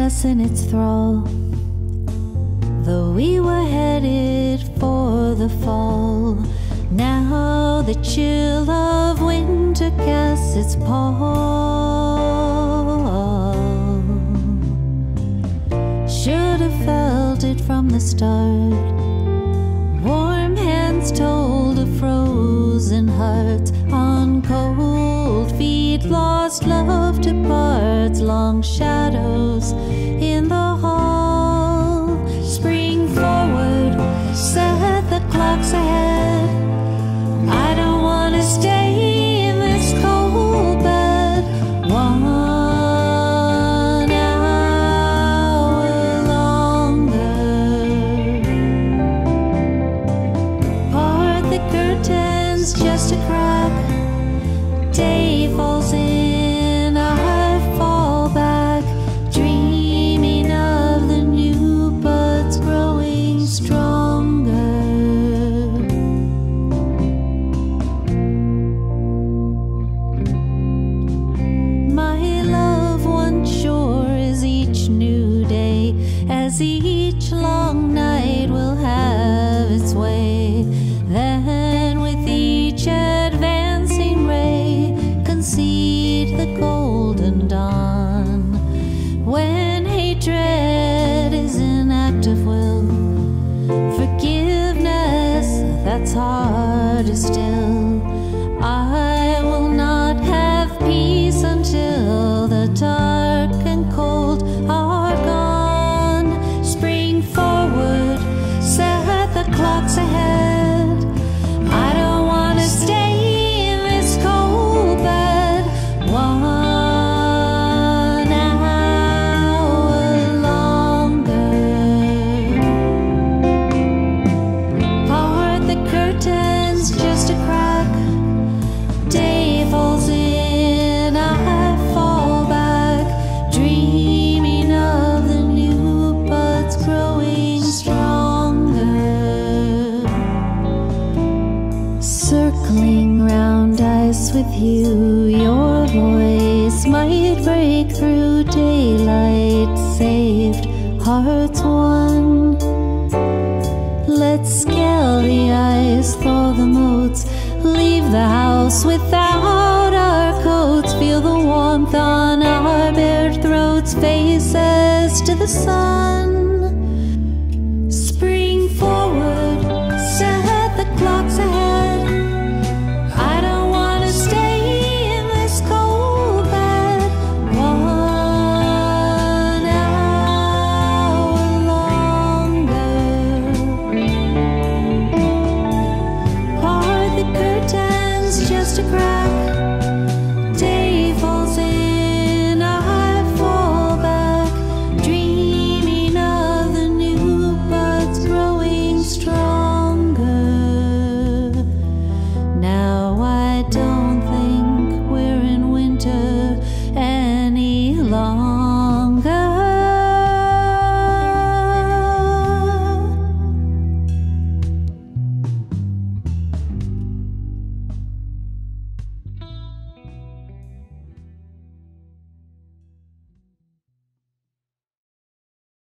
us and its thrall, though we were headed for the fall. Now the chill of winter casts its pall. Should have felt it from the start. Warm hands told of frozen hearts. On cold feet lost love departs. Long shadows in the hall. Spring forward, set the clocks ahead. I don't want to stay in this cold bed. 1 hour longer. Part the curtains just a crack. Day falls in, I fall back, dreaming of the new buds growing stronger. My love once sure is each new day, as each long night will have its way. Then with each advancing ray, concede the golden dawn. When hatred is in active will, forgiveness that's hard to still. I will not have peace until the dark and cold are gone. Spring forward, set the clocks ahead. I don't want to stay in this cold bed. 1 hour longer. Part the curtains just a crack. Day falls in, I fall back, dreaming of the new buds growing stronger. Circling round ice with you, your voice might break through. Daylight saved, hearts won. Let's scale the ice, thaw the moats, leave the house without our coats. Feel the warmth on our bared throats, faces to the sun.